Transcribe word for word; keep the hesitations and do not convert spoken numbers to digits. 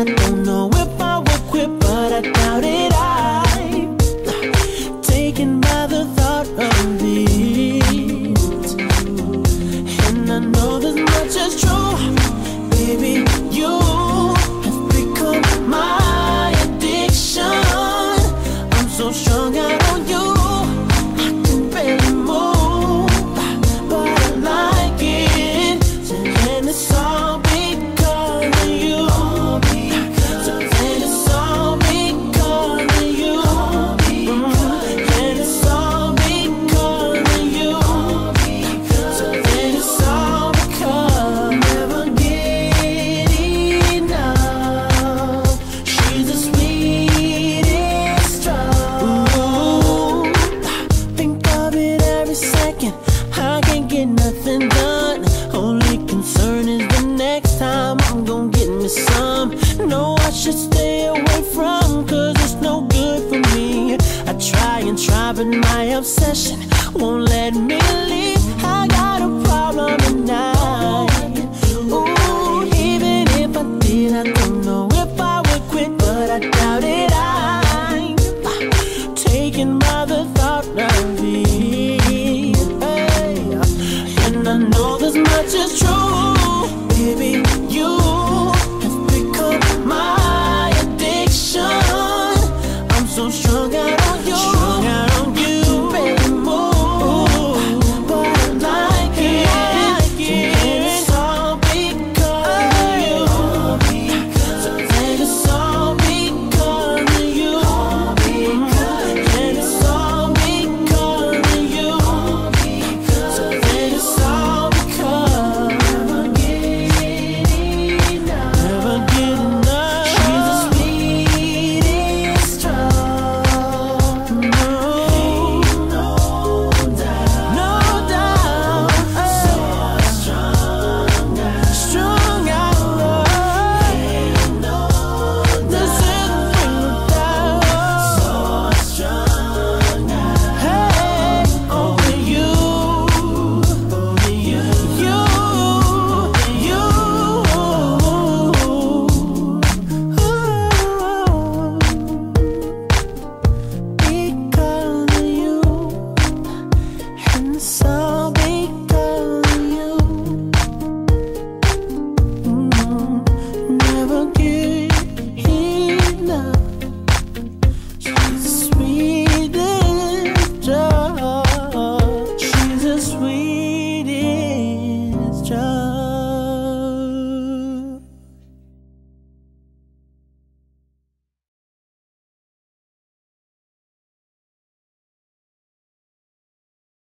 I don't know if I will quit, but I doubt it. I'm taken by the thought of it, and I know this much is true, baby. You have become my addiction. I'm so strung out on you, I can barely move, but I like it, and it's all because of you. So then it's all because of you, and it's all because of you. So then it's all because never get enough. She's the sweetest drug. Ooh, think of it every second. I can't get nothing done. Only concern is the next time I'm gonna get me some. No, I should stay away from, cause it's no good for me. I try and try, but my obsession won't let me leave. I got a problem tonight. Ooh, even if I did, I don't know